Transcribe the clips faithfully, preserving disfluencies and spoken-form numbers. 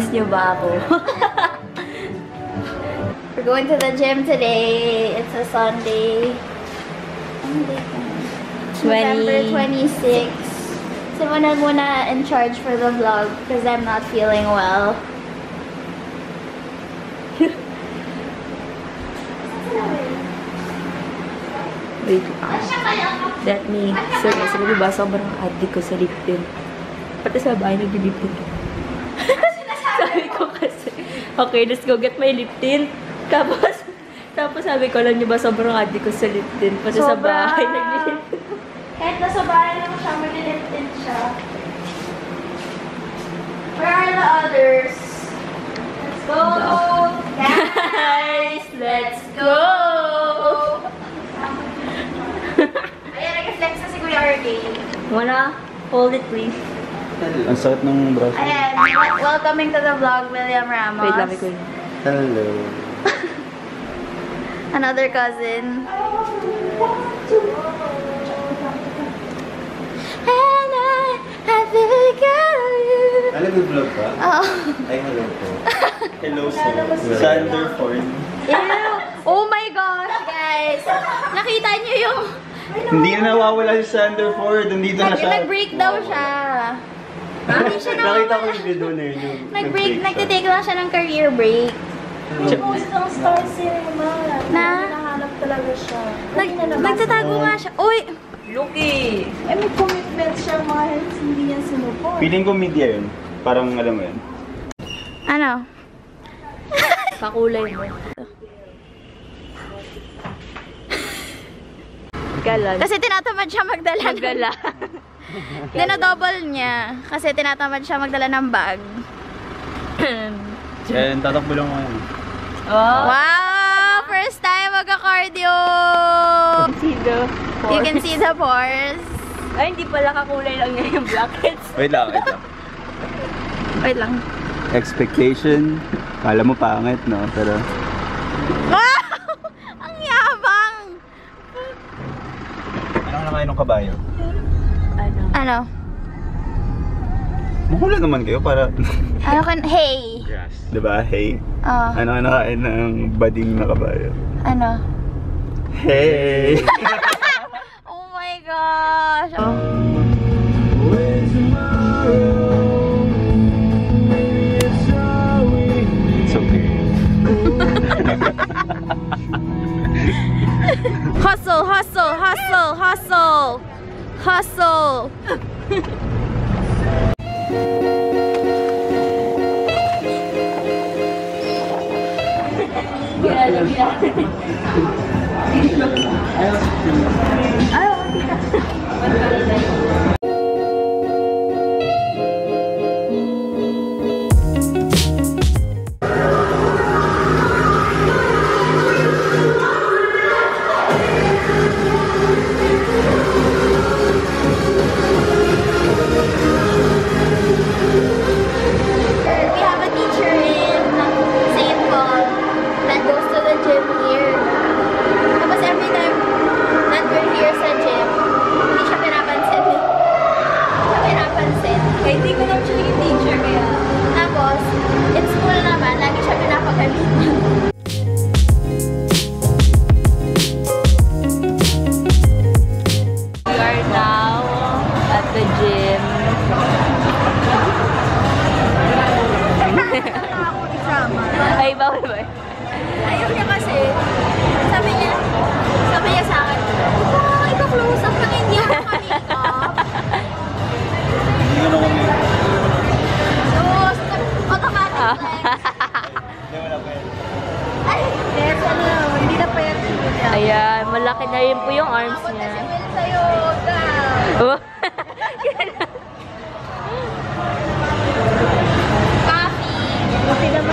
niyo ba ako? We're going to the gym today. It's a Sunday. November twenty-sixth. So muna muna in charge for the vlog because I'm not feeling well. Wait lang. That me. Sorry, sabi ko ba sobrang addict ko sa lip tint. Pati sa bahay nag-lip tint. Sabi ko kasi, okay, let's go get my lip tint. Tapos, tapos sabi ko, alam niyo ba sobrang addict ko sa lip tint. Pati sa bahay nag-lip tint. Kahit nasa bahay lang siya, mag-lip tint siya. Where are the others? Let's go! Guys, let's go! Ayan, nag-flex na si Kuya R K. Wanna hold it, please? Ang sakit ng braso. Ayan, welcoming to the vlog, William Ramos. Wait lang, may kuya. Hello. Another cousin. And I, I think of you. Alam mo vlog ka? Oh. Ay, hello po. Hello, sir. Sander Ford. Ew. Oh my gosh, guys. Nakita niyo yung... Hindi na nawawala si Sander Ford. Nandito na siya. Nag-break daw siya. Hindi siya nawawala. Nakita ko yung video na yun. Nag-break, nagtitake lang siya ng career break. Post ng Star Cinema. Na? Hinahanap talaga siya. Nag nagtatago nga siya. Uy! Lucky! Eh, may commitment siya, mga hands, hindi yan sinuport. Feeling ko media yun. Parang alam mo yun. Ano? Kakulay mo. Galan. Kasi tinatamad siya magdala. Magdala. Dina-double niya. Kasi tinatamad siya magdala ng bag. Yan, tatakbo lang mo yun. Oh! Wow! First time magka-cardio! See the pores. You can see the pores. Ay, hindi pala kakulay lang niya yung blackheads. Wait lang, wait lang. Wait lang. Expectation. Kala mo pangit, no? Pero... Wow! Ang yabang! Ano na kayo ng kabayo? Ano? Ano? Mahula naman kayo para... Ano kan? Hey! Yes. Diba? Hey. Oh, Ano ka nakain ng bading na kabayo? ano? Hey! Oh my gosh! Oh. It's okay. Hustle, hustle, hustle, hustle! Hustle! We have a teacher in Saint Paul that goes to the gym here. Tapos every time that we're here sa gym, hindi siya pinapansin. Hindi siya pinapansin. Kaya hindi ko lang siya yung teacher kaya. Tapos, in school naman, lagi siya pinapagalitan. We are now at the gym. Ay, bawal ba? Ayaw niya kasi, sabi niya, sabi niya sa akin, oh, ipa-close up lang hindi ako makamake-up. Hindi ka naman yun. Tapos, automatic flex. Hindi, wala pa yun. Ay, Yes, ano, hindi na pa yan siya. Ayan, malaki na rin po yung arms Abot na niya. si Will sa yoga. Oh. Coffee. Okay naman.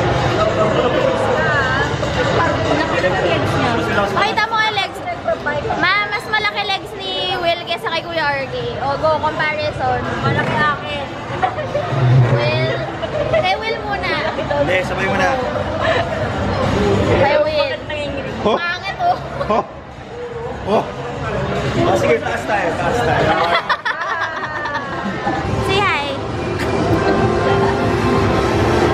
Pakita mo nga legs. Ma, mas malaki legs ni Will kesa kay Kuya R K. O, go, comparison. Malaki akin. Will. Kay Will muna. Hindi, sabay mo na. Kay Will. Oh! Pangit oh. Oh! Oh! Oh, sige, taas tayo, taas tayo. Say hi.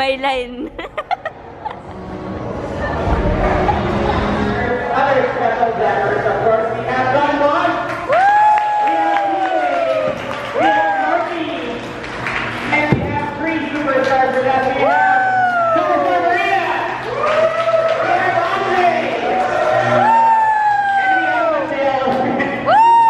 by line. Other special dancers, of course, we have Don Juan, we have Lee, we have Murphy, and we have three superstars with us. We have Superstar Maria, we have Andre, and we have Mateo.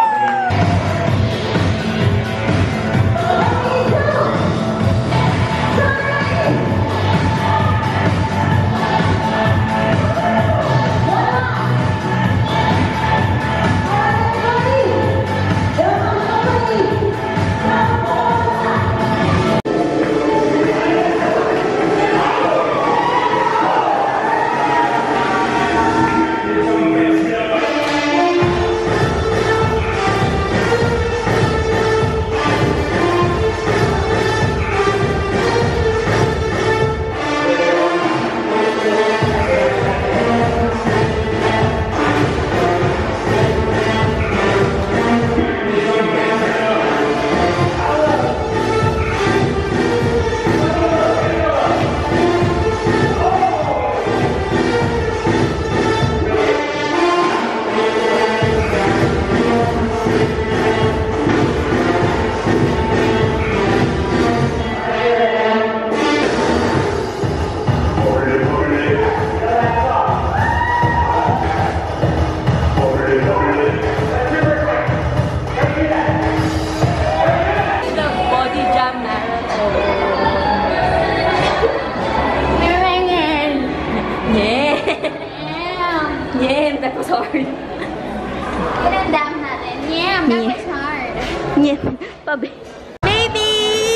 Sorry. Pinandam natin. Yeah, that was hard. Yeah. Pabi. Baby!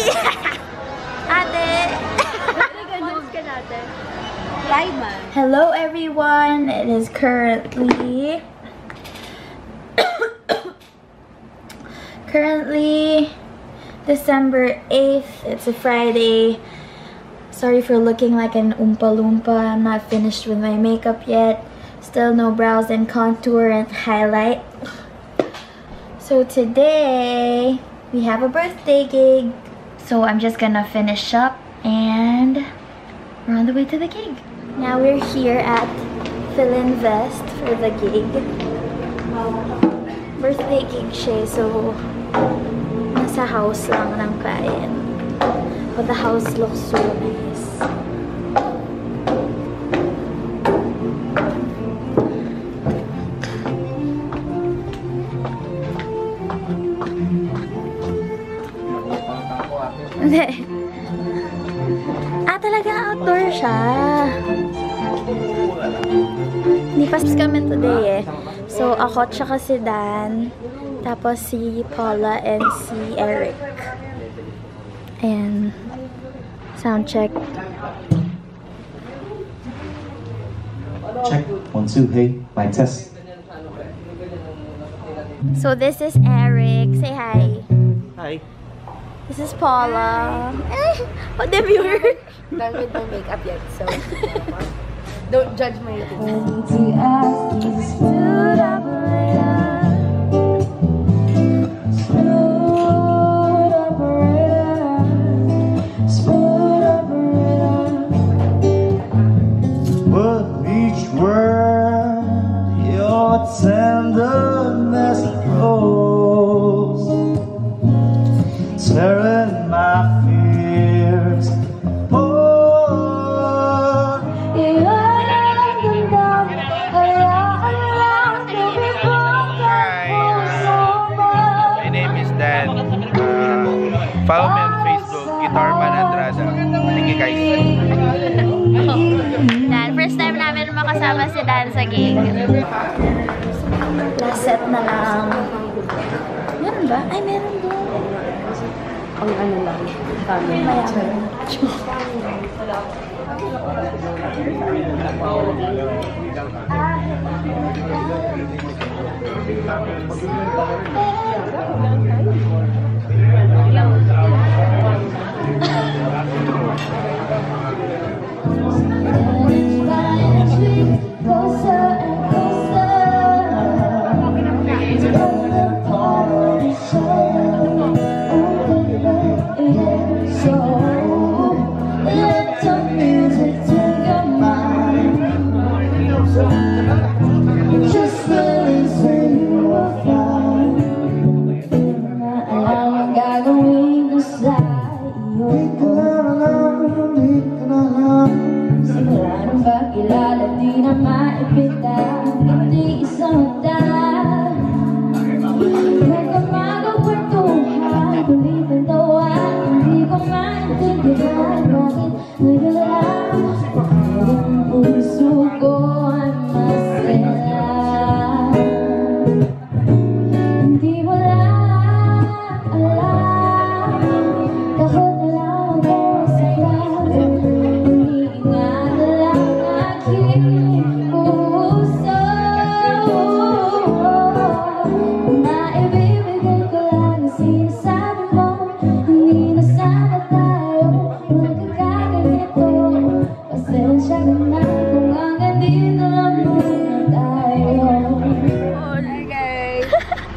Ate! Hello everyone. It is currently currently December eighth. It's a Friday. Sorry for looking like an Oompa Loompa. I'm not finished with my makeup yet. Still no brows and contour and highlight. So today we have a birthday gig. So I'm just gonna finish up and we're on the way to the gig. Now we're here at Philinvest for the gig. Birthday gig siya, so nasa house lang ng client. But the house looks so nice. Ah, talaga outdoor siya. Hindi pa kami today eh. So, ako tsaka si Dan. Tapos si Paula and si Eric. And sound check. Check. One, two, hey. Mic test. So, this is Eric. Say hi. Hi. This is Paula. Eh, what the viewer? Done with my makeup yet, so don't judge my routine. But each word, your tenderness grows, tearing my fears. Follow me on Facebook, Guitarman Andrada. Thank you guys. Dan, first time namin makasama si Dan sa gig. Last set na lang. Meron ba? Ay, meron doon. Ang ano lang, kami. Mayaman. So, let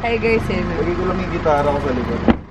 Hi guys, Emma. Lagay ko lang yung gitara ko sa likod.